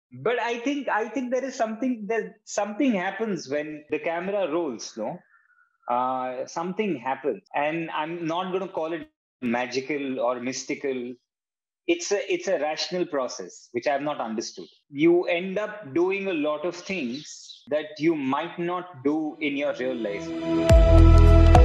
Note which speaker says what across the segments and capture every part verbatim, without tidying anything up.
Speaker 1: But I think I think there is something that something happens when the camera rolls, no? Uh, something happens, and I'm not going to call it magical or mystical. It's a it's a rational process which I have not understood. You end up doing a lot of things that you might not do in your real life.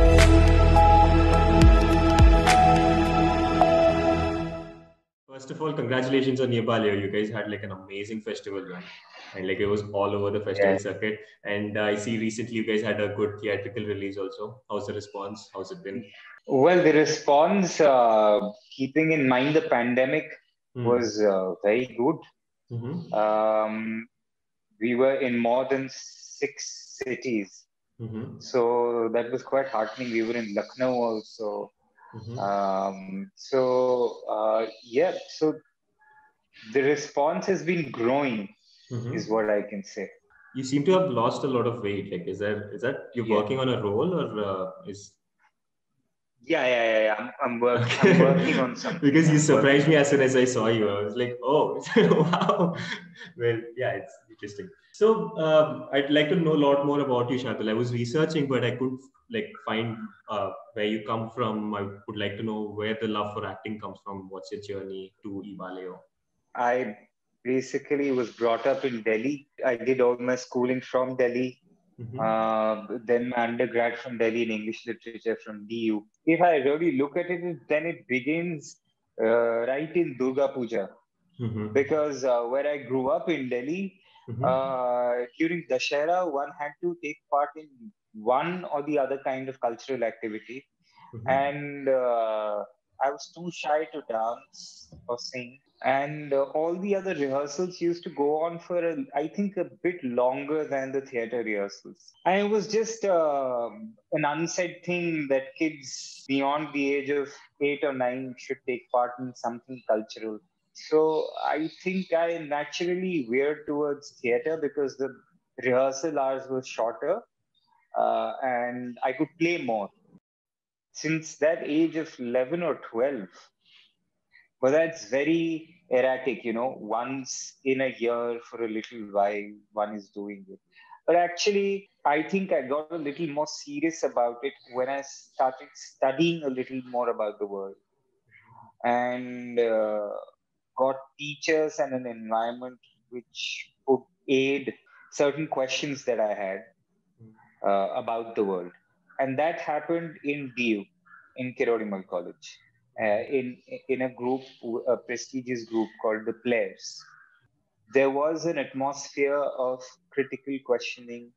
Speaker 2: First of all, congratulations on Ye Baleo. You guys had like an amazing festival run. And like it was all over the festival
Speaker 1: Yeah.
Speaker 2: circuit. And uh, I see recently you guys had a good theatrical release also. How's the response? How's it been?
Speaker 1: Well, the response, uh, keeping in mind the pandemic,
Speaker 2: Hmm.
Speaker 1: was uh, very good.
Speaker 2: Mm-hmm.
Speaker 1: Um, we were in more than six cities,
Speaker 2: Mm-hmm.
Speaker 1: so that was quite heartening. We were in Lucknow also.
Speaker 2: Mm-hmm.
Speaker 1: Um, so uh, yeah, so the response has been growing, is
Speaker 2: Mm-hmm.
Speaker 1: what I can say.
Speaker 2: You seem to have lost a lot of weight. Like, is that is that you're
Speaker 1: Yeah,
Speaker 2: working on a role or uh, is
Speaker 1: yeah, yeah, yeah. yeah. I'm, I'm work, I'm working
Speaker 2: okay?
Speaker 1: on something.
Speaker 2: Because you
Speaker 1: I'm
Speaker 2: surprised
Speaker 1: working
Speaker 2: me
Speaker 1: on
Speaker 2: as soon
Speaker 1: something.
Speaker 2: as I saw you. I was like, oh, wow. Well, yeah, it's interesting. So um, I'd like to know a lot more about you, Shardul. I was researching, but I couldn't like find uh, where you come from. I would like to know where the love for acting comes from. What's your journey to Ye Baleo?
Speaker 1: I basically was brought up in Delhi. I did all my schooling from Delhi.
Speaker 2: Mm-hmm.
Speaker 1: Uh, then my undergrad from Delhi in English literature from D U. If I really look at it, then it begins uh, right in Durga Puja,
Speaker 2: Mm-hmm.
Speaker 1: because uh, where I grew up in Delhi,
Speaker 2: Mm-hmm.
Speaker 1: uh, during Dashera, one had to take part in one or the other kind of cultural activity.
Speaker 2: Mm-hmm.
Speaker 1: And uh, I was too shy to dance or sing. And uh, all the other rehearsals used to go on for, a, I think, a bit longer than the theater rehearsals. And it was just uh, an unsaid thing that kids beyond the age of eight or nine should take part in something cultural. So I think I naturally veered towards theater because the rehearsal hours were shorter, uh, and I could play more. Since that age of eleven or twelve, but that's very erratic, you know, once in a year for a little while, one is doing it. But actually, I think I got a little more serious about it when I started studying a little more about the world, and uh, got teachers and an environment which would aid certain questions that I had uh, about the world. And that happened in D U, in Kirodimal College, uh, in, in a group, a prestigious group called the Players. There was an atmosphere of critical questioning,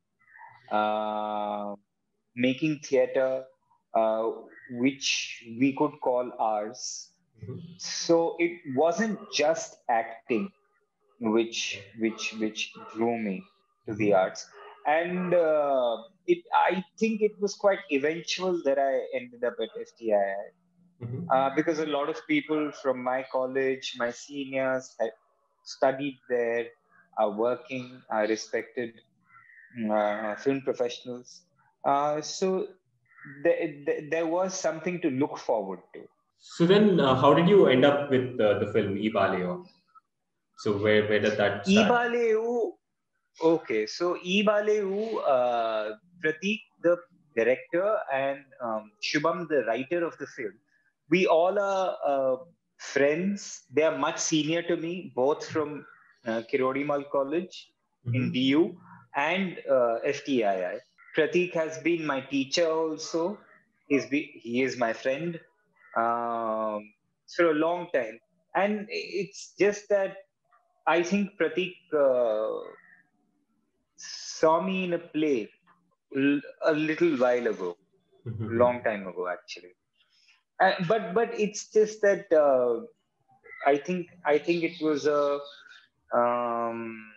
Speaker 1: uh, making theater, uh, which we could call ours.
Speaker 2: Mm-hmm.
Speaker 1: So it wasn't just acting which which which drew me to the
Speaker 2: Mm-hmm.
Speaker 1: arts, and uh, it I think it was quite eventual that I ended up at F T I I,
Speaker 2: Mm-hmm.
Speaker 1: uh, because a lot of people from my college, my seniors, had studied there, are working, are respected uh, film professionals. Uh, so th- th- there was something to look forward to.
Speaker 2: So then, uh, how did you end up with uh, the film Ye Baleo? So where where did that start?
Speaker 1: Ibaleu, okay, so Ibaleu, uh, Pratik, the director, and um, Shubham, the writer of the film, we all are uh, friends. They are much senior to me, both from uh, Kirodimal College in
Speaker 2: Mm-hmm.
Speaker 1: D U and uh, F T I I. Pratik has been my teacher also. He's be, he is my friend um, for a long time. And it's just that I think Pratik uh, saw me in a play l- a little while ago, long
Speaker 2: Mm-hmm.
Speaker 1: time ago actually. Uh, but but it's just that uh, I think I think it was a um,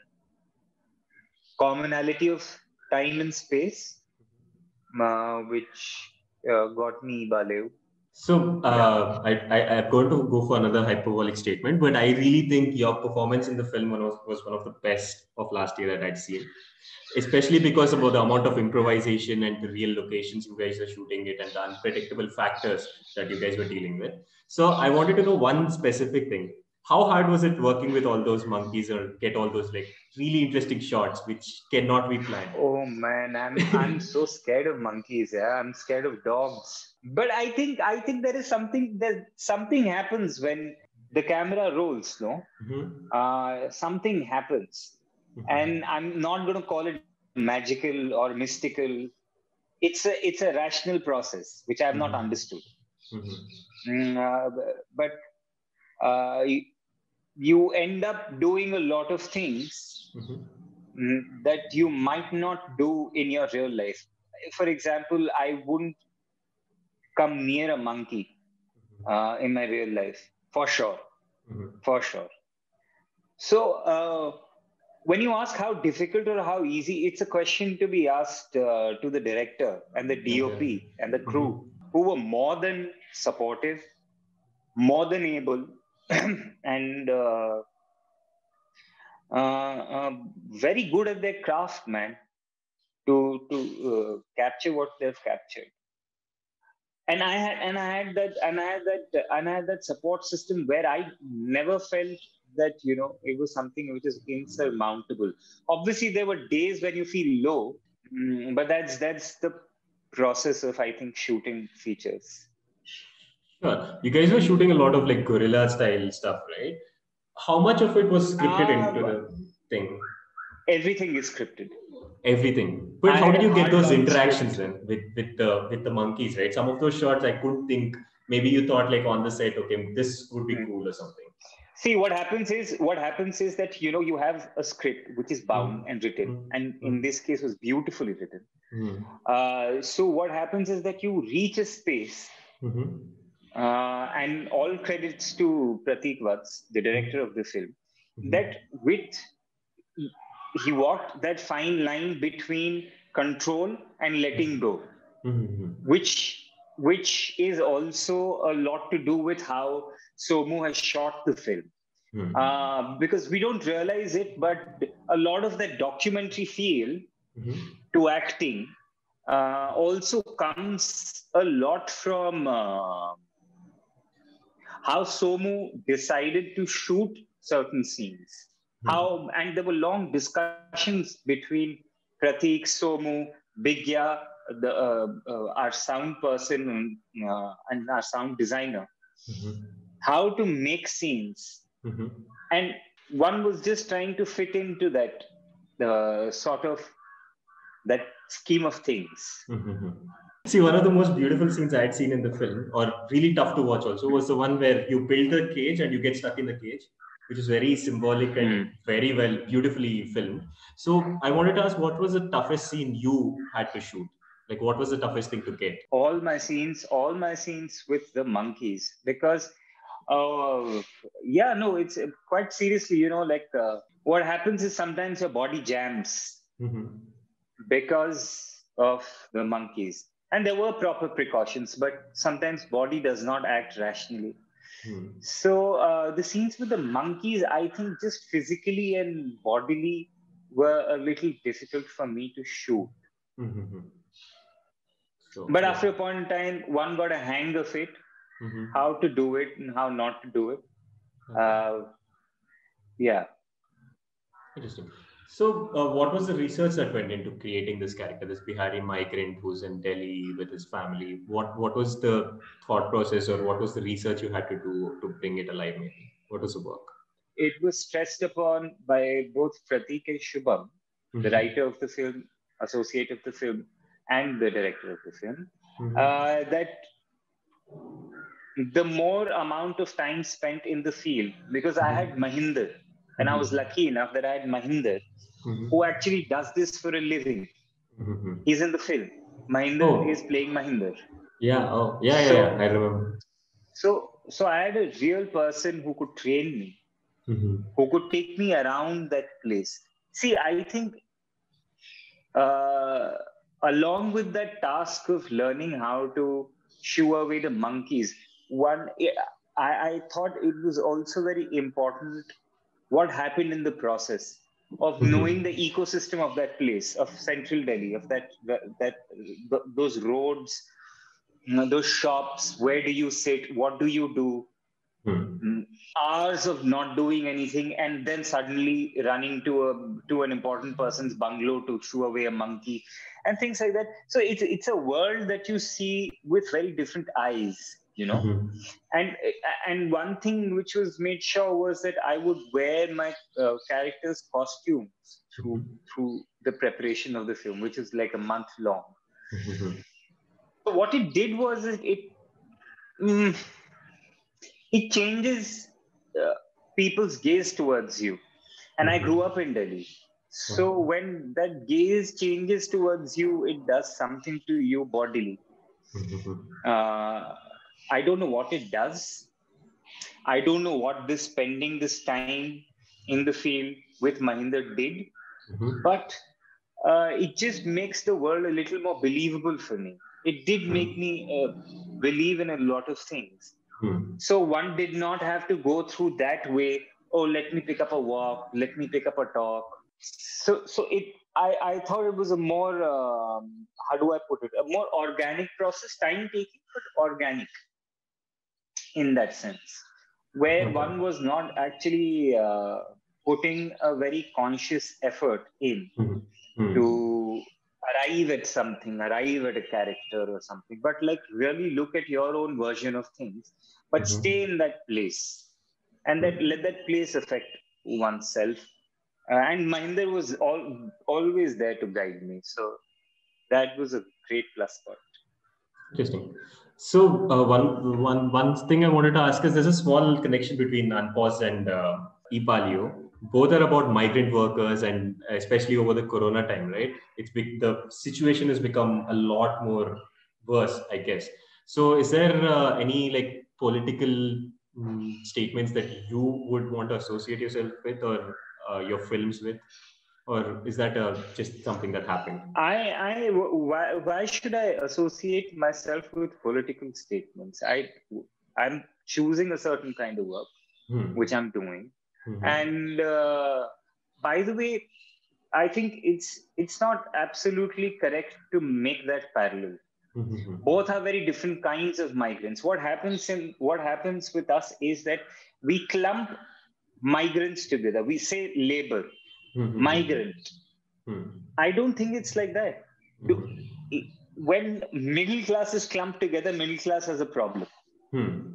Speaker 1: commonality of time and space, uh, which uh, got me Balev.
Speaker 2: So
Speaker 1: Yeah.
Speaker 2: uh, I, I I'm going to go for another hyperbolic statement, but I really think your performance in the film was, was one of the best of last year that I'd seen, especially because about the amount of improvisation and the real locations you guys are shooting it and the unpredictable factors that you guys were dealing with. So I wanted to know one specific thing. how hard was it working with all those monkeys or get all those like really interesting shots which cannot be planned?
Speaker 1: Oh man, I'm I'm so scared of monkeys. Yeah, I'm scared of dogs. But I think I think there is something that something happens when the camera rolls. No,
Speaker 2: Mm-hmm.
Speaker 1: uh, something happens, and I'm not going to call it magical or mystical. It's a it's a rational process which I have not
Speaker 2: Mm-hmm.
Speaker 1: understood.
Speaker 2: Mm-hmm.
Speaker 1: Mm, uh, but uh, you, you end up doing a lot of things
Speaker 2: Mm-hmm.
Speaker 1: mm, that you might not do in your real life. For example, I wouldn't come near a monkey uh, in my real life, for sure,
Speaker 2: Mm-hmm.
Speaker 1: for sure. So, uh, when you ask how difficult or how easy, it's a question to be asked uh, to the director and the
Speaker 2: Okay.
Speaker 1: D O P and the
Speaker 2: Mm-hmm.
Speaker 1: crew, who were more than supportive, more than able, and uh, uh, uh, very good at their craft, man, to to uh, capture what they've captured. And I had and I had that and I had that and I had that support system where I never felt that you know it was something which is insurmountable. Obviously, there were days when you feel low, mm, but that's that's the process of I think shooting features.
Speaker 2: Sure. You guys were shooting a lot of like guerrilla style stuff, right? How much of it was scripted into
Speaker 1: Uh,
Speaker 2: the thing?
Speaker 1: Everything is scripted.
Speaker 2: Everything. But
Speaker 1: I
Speaker 2: how
Speaker 1: had
Speaker 2: did
Speaker 1: a
Speaker 2: you get
Speaker 1: hard
Speaker 2: those
Speaker 1: bound
Speaker 2: interactions
Speaker 1: script.
Speaker 2: then with with the with the monkeys, right? Some of those shots I couldn't think. Maybe you thought like on the set, okay, this would be
Speaker 1: Hmm.
Speaker 2: cool or something.
Speaker 1: See, what happens is what happens is that you know you have a script which is bound
Speaker 2: Mm,
Speaker 1: and written,
Speaker 2: mm,
Speaker 1: and in
Speaker 2: mm,
Speaker 1: this case was beautifully written.
Speaker 2: mm,
Speaker 1: Uh, so what happens is that you reach a space,
Speaker 2: mhm,
Speaker 1: uh, and all credits to Pratik Vats, the director
Speaker 2: mhm,
Speaker 1: of the film, that
Speaker 2: mhm,
Speaker 1: with he walked that fine line between control and letting go,
Speaker 2: mhm,
Speaker 1: which which is also a lot to do with how Somu has shot the film.
Speaker 2: mhm,
Speaker 1: Uh, because we don't realize it, but a lot of that documentary feel
Speaker 2: mhm,
Speaker 1: to acting uh, also comes a lot from uh, how Somu decided to shoot certain scenes.
Speaker 2: mhm,
Speaker 1: How and there were long discussions between Pratik, Somu, Bigya, the uh, uh, our sound person uh, and our sound designer,
Speaker 2: mhm,
Speaker 1: how to make scenes,
Speaker 2: mhm,
Speaker 1: and one was just trying to fit into that uh, sort of that scheme of things.
Speaker 2: mhm. See, one of the most beautiful scenes I had seen in the film, or really tough to watch also, was the one where you build the cage and you get stuck in the cage, which is very symbolic
Speaker 1: Hmm.
Speaker 2: and very well, beautifully filmed. So I wanted to ask, what was the toughest scene you had to shoot? Like, what was the toughest thing to get?
Speaker 1: all my scenes all my scenes with the monkeys, because uh yeah, no, it's uh, quite seriously, you know, like uh, what happens is sometimes your body jams
Speaker 2: Mm-hmm.
Speaker 1: because of the monkeys, and there were proper precautions, but sometimes body does not act rationally. So uh, the scenes with the monkeys, I think, just physically and bodily were a little difficult for me to shoot.
Speaker 2: Mm-hmm. So,
Speaker 1: But
Speaker 2: yeah.
Speaker 1: after a point in time, one got a hang of it,
Speaker 2: Mm-hmm.
Speaker 1: how to do it and how not to do it.
Speaker 2: Okay.
Speaker 1: Uh, yeah.
Speaker 2: Interesting. So, uh, what was the research that went into creating this character, this Bihari migrant who's in Delhi with his family? What What was the thought process, or what was the research you had to do to bring it alive? Maybe what was the work?
Speaker 1: It was stressed upon by both Pratik and Shubham, the
Speaker 2: Mm-hmm.
Speaker 1: writer of the film, associate of the film, and the director of the film,
Speaker 2: Mm-hmm.
Speaker 1: uh, that the more amount of time spent in the field, because I had
Speaker 2: Mm-hmm.
Speaker 1: Mahinder, and I was
Speaker 2: Mm-hmm.
Speaker 1: lucky enough that I had Mahinder, who
Speaker 2: Mm-hmm.
Speaker 1: actually does this for a living.
Speaker 2: Mm-hmm.
Speaker 1: He's in the film. Mahinder is
Speaker 2: Oh,
Speaker 1: playing Mahinder.
Speaker 2: yeah. Oh, yeah, yeah, yeah. I
Speaker 1: So,
Speaker 2: remember.
Speaker 1: so, so I had a real person who could train me,
Speaker 2: Mm-hmm.
Speaker 1: who could take me around that place. See, I think uh, along with that task of learning how to shoo away the monkeys, one I, I thought it was also very important what happened in the process of knowing
Speaker 2: Mm-hmm.
Speaker 1: the ecosystem of that place, of central Delhi, of that that those roads, you know, those shops. Where do you sit? What do you do? Mm, hours of not doing anything, and then suddenly running to a to an important person's bungalow to shoo away a monkey, and things like that. So it's it's a world that you see with very different eyes, you know.
Speaker 2: Mhm.
Speaker 1: And and one thing which was made sure was that I would wear my uh, character's costumes through
Speaker 2: Mhm.
Speaker 1: through the preparation of the film, which is like a month long.
Speaker 2: Mhm.
Speaker 1: So what it did was it it, mm, it changes uh, people's gaze towards you. And I grew
Speaker 2: Mhm.
Speaker 1: up in Delhi. So
Speaker 2: Okay.
Speaker 1: when that gaze changes towards you, it does something to you bodily.
Speaker 2: Mhm.
Speaker 1: Uh, I don't know what it does. I don't know what this spending this time in the field with Mahinder did,
Speaker 2: Mhm.
Speaker 1: but uh, it just makes the world a little more believable for me. It did make me uh, believe in a lot of things.
Speaker 2: Mhm.
Speaker 1: So one did not have to go through that way. Oh, let me pick up a walk. Let me pick up a talk. So, so it. I, I thought it was a more um, how do I put it? A more organic process, time taking, but organic in that sense, where
Speaker 2: Okay.
Speaker 1: one was not actually uh, putting a very conscious effort in
Speaker 2: Mhm. Mhm.
Speaker 1: to arrive at something, arrive at a character or something, but like really look at your own version of things, but stay
Speaker 2: Mhm.
Speaker 1: in that place and that let that place affect oneself. Uh, and Mahinder was all, always there to guide me. So that was a great plus point.
Speaker 2: Interesting. So uh, one one one thing I wanted to ask is there's a small connection between Unpause and uh, ePalio. Both are about migrant workers, and especially over the Corona time, right? It's be- the situation has become a lot more worse, I guess. So is there uh, any like political mm, statements that you would want to associate yourself with, or uh, your films with, or is that uh, just something that happened?
Speaker 1: I, I, why, why should I associate myself with political statements? I, I'm choosing a certain kind of work,
Speaker 2: Hmm.
Speaker 1: which I'm doing,
Speaker 2: Hmm.
Speaker 1: and uh, by the way, I think it's it's not absolutely correct to make that parallel.
Speaker 2: Hmm.
Speaker 1: Both are very different kinds of migrants. What happens in what happens with us is that we clump migrants together. We say labor,
Speaker 2: Hmm.
Speaker 1: migrant.
Speaker 2: Hmm.
Speaker 1: I don't think it's like that. Do,
Speaker 2: Hmm.
Speaker 1: when middle class is clumped together, middle class has a problem.
Speaker 2: Hmm.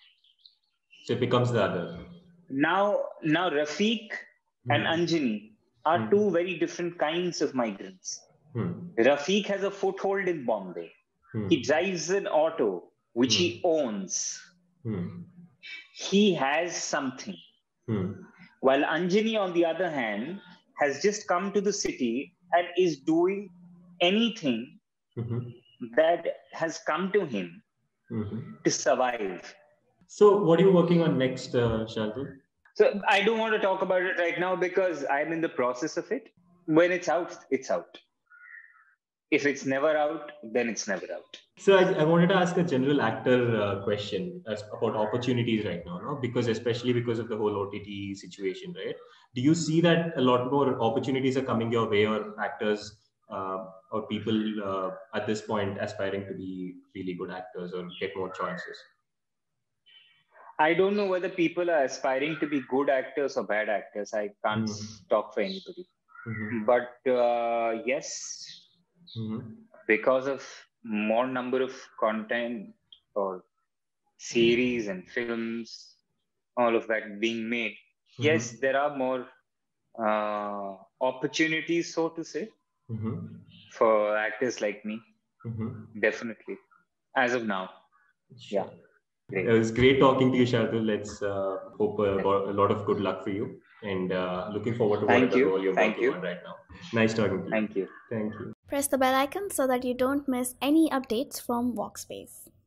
Speaker 2: So it becomes the other.
Speaker 1: Now, now Rafiq and
Speaker 2: Hmm.
Speaker 1: Anjani are
Speaker 2: Hmm.
Speaker 1: two very different kinds of migrants.
Speaker 2: Hmm.
Speaker 1: Rafiq has a foothold in Bombay. He
Speaker 2: Hmm.
Speaker 1: drives an auto which he
Speaker 2: Hmm.
Speaker 1: owns.
Speaker 2: Hmm.
Speaker 1: He has something.
Speaker 2: Hmm.
Speaker 1: While Anjani, on the other hand, has just come to the city and is doing anything
Speaker 2: Hmm.
Speaker 1: that has come to him
Speaker 2: Hmm.
Speaker 1: to survive.
Speaker 2: So what are you working on next, uh, Shardul?
Speaker 1: So I don't want to talk about it right now because I'm in the process of it. When it's out, it's out. If it's never out, then it's never out.
Speaker 2: So I, I wanted to ask a general actor uh, question as, about opportunities right now, no? Because especially because of the whole O T T situation, right? Do you see that a lot more opportunities are coming your way, or actors uh, or people uh, at this point aspiring to be really good actors or get more chances?
Speaker 1: I don't know whether people are aspiring to be good actors or bad actors. I can't
Speaker 2: Mm-hmm.
Speaker 1: talk for anybody.
Speaker 2: Mm-hmm.
Speaker 1: But uh, yes,
Speaker 2: Mm-hmm.
Speaker 1: because of more number of content or series and films, all of that being made, yes,
Speaker 2: Mm-hmm.
Speaker 1: there are more uh, opportunities, so to say,
Speaker 2: Mm-hmm.
Speaker 1: for actors like me.
Speaker 2: Mm-hmm.
Speaker 1: Definitely. As of now. Yeah.
Speaker 2: Sure. It
Speaker 1: Great.
Speaker 2: was great talking to you, Shardul. Let's uh, hope uh,
Speaker 1: Definitely.
Speaker 2: a lot of good luck for you, and uh, looking forward to
Speaker 1: Thank
Speaker 2: whatever
Speaker 1: you.
Speaker 2: role you're
Speaker 1: Thank
Speaker 2: working
Speaker 1: you.
Speaker 2: on right now. Nice talking to you.
Speaker 1: Thank you.
Speaker 2: Thank you.
Speaker 3: Press the bell icon so that you don't miss any updates from Workspace.